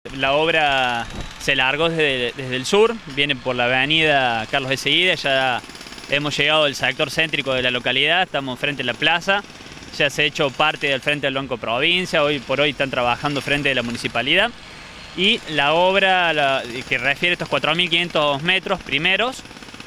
La obra se largó desde el sur, viene por la avenida Carlos de Seguida, ya hemos llegado al sector céntrico de la localidad, estamos frente a la plaza, ya se ha hecho parte del frente del Banco Provincia, hoy por hoy están trabajando frente de la municipalidad. Y la obra que refiere a estos 4.500 metros primeros,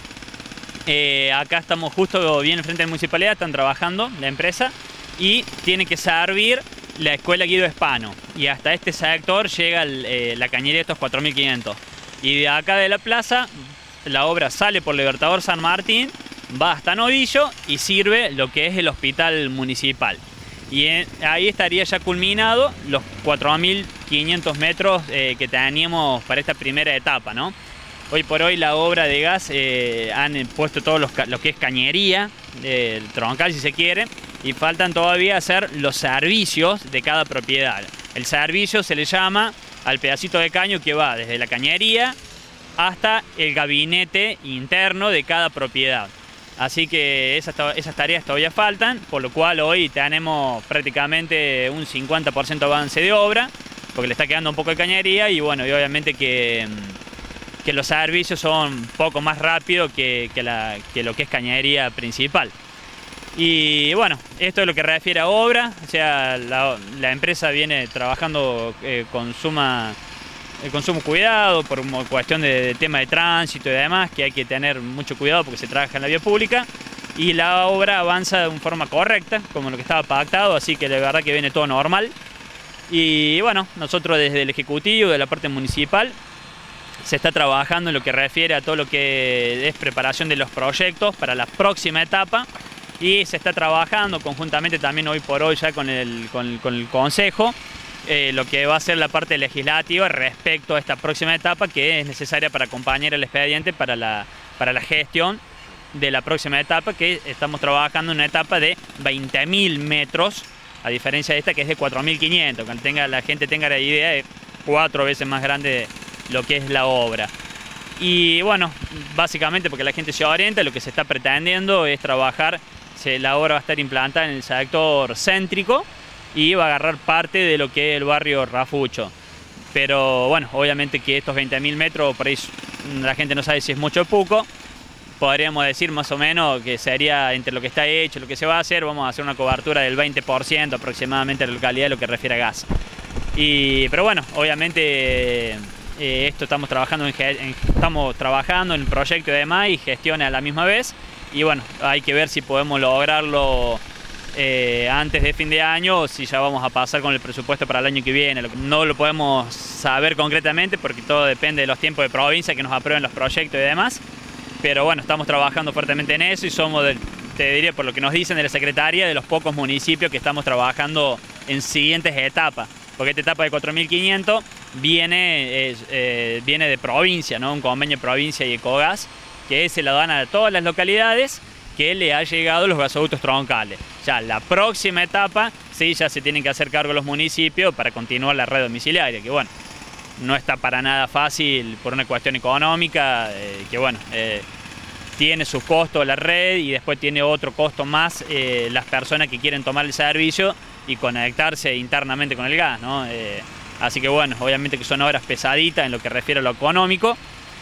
acá estamos justo bien frente a la municipalidad, están trabajando la empresa y tiene que servir la escuela Guido Hispano. Y hasta este sector llega la cañería de estos 4.500. Y de acá de la plaza, la obra sale por Libertador San Martín, va hasta Novillo y sirve lo que es el hospital municipal. Y ahí estaría ya culminado los 4.500 metros que teníamos para esta primera etapa, ¿no? Hoy por hoy la obra de gas han puesto todo lo que es cañería, troncal si se quiere, y faltan todavía hacer los servicios de cada propiedad. El servicio se le llama al pedacito de caño que va desde la cañería hasta el gabinete interno de cada propiedad. Así que esas tareas todavía faltan, por lo cual hoy tenemos prácticamente un 50% avance de obra, porque le está quedando un poco de cañería y bueno, y obviamente que los servicios son un poco más rápidos que lo que es cañería principal. Y bueno, esto es lo que refiere a obra, o sea, la empresa viene trabajando con sumo cuidado por una cuestión de tema de tránsito y demás, que hay que tener mucho cuidado porque se trabaja en la vía pública, y la obra avanza de una forma correcta, como lo que estaba pactado, así que de verdad que viene todo normal. Y bueno, nosotros desde el Ejecutivo, de la parte municipal, se está trabajando en lo que refiere a todo lo que es preparación de los proyectos para la próxima etapa, y se está trabajando conjuntamente también hoy por hoy ya con el Consejo, lo que va a ser la parte legislativa respecto a esta próxima etapa que es necesaria para acompañar el expediente para la gestión de la próxima etapa, que estamos trabajando en una etapa de 20.000 metros, a diferencia de esta que es de 4.500, que la gente tenga la idea de 4 veces más grande lo que es la obra. Y bueno, básicamente porque la gente se orienta, lo que se está pretendiendo es trabajar, la obra va a estar implantada en el sector céntrico y va a agarrar parte de lo que es el barrio Rafucho. Pero bueno, obviamente que estos 20.000 metros, por ahí la gente no sabe si es mucho o poco. Podríamos decir más o menos que sería entre lo que está hecho y lo que se va a hacer, vamos a hacer una cobertura del 20% aproximadamente de la localidad de lo que refiere a gas. Pero bueno, obviamente esto estamos trabajando en el proyecto y demás y gestión a la misma vez. Y bueno, hay que ver si podemos lograrlo antes de fin de año o si ya vamos a pasar con el presupuesto para el año que viene. No lo podemos saber concretamente porque todo depende de los tiempos de provincia que nos aprueben los proyectos y demás. Pero bueno, estamos trabajando fuertemente en eso y somos, te diría por lo que nos dicen de la Secretaría, de los pocos municipios que estamos trabajando en siguientes etapas. Porque esta etapa de 4.500 viene de provincia, ¿no? Un convenio de provincia y Ecogas, que se la dan a todas las localidades que le ha llegado los gasoductos troncales. Ya la próxima etapa, sí, ya se tienen que hacer cargo los municipios para continuar la red domiciliaria, que bueno, no está para nada fácil por una cuestión económica, que bueno, tiene sus costos la red y después tiene otro costo más las personas que quieren tomar el servicio y conectarse internamente con el gas, ¿no? Así que bueno, obviamente que son obras pesaditas en lo que refiere a lo económico.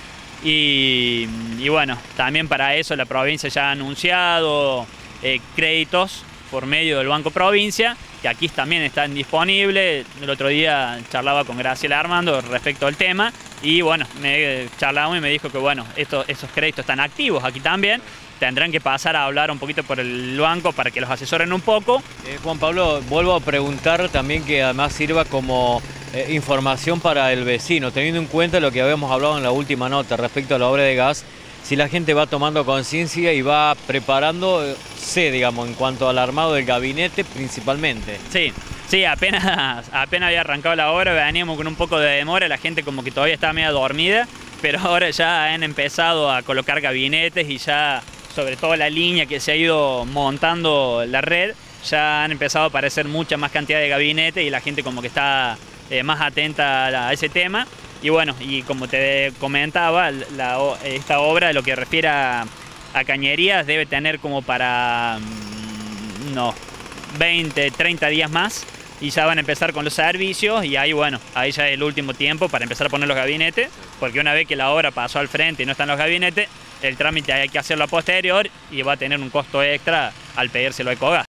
Y bueno, también para eso la provincia ya ha anunciado créditos por medio del Banco Provincia, que aquí también están disponibles. El otro día charlaba con Graciela Armando respecto al tema y bueno, charlamos y me dijo que bueno, esos créditos están activos aquí también. Tendrán que pasar a hablar un poquito por el banco para que los asesoren un poco. Juan Pablo, vuelvo a preguntar también que además sirva como información para el vecino, teniendo en cuenta lo que habíamos hablado en la última nota respecto a la obra de gas, si la gente va tomando conciencia y va preparándose, digamos, en cuanto al armado del gabinete principalmente. Sí, apenas había arrancado la obra, veníamos con un poco de demora, la gente como que todavía estaba medio dormida, pero ahora ya han empezado a colocar gabinetes y ya, sobre todo la línea que se ha ido montando la red, ya han empezado a aparecer mucha más cantidad de gabinetes y la gente como que está más atenta a ese tema. Y bueno, y como te comentaba, esta obra, lo que refiere a cañerías, debe tener como para unos 20, 30 días más y ya van a empezar con los servicios y ahí bueno, ahí ya es el último tiempo para empezar a poner los gabinetes, porque una vez que la obra pasó al frente y no están los gabinetes, el trámite hay que hacerlo a posterior y va a tener un costo extra al pedírselo a Ecogas.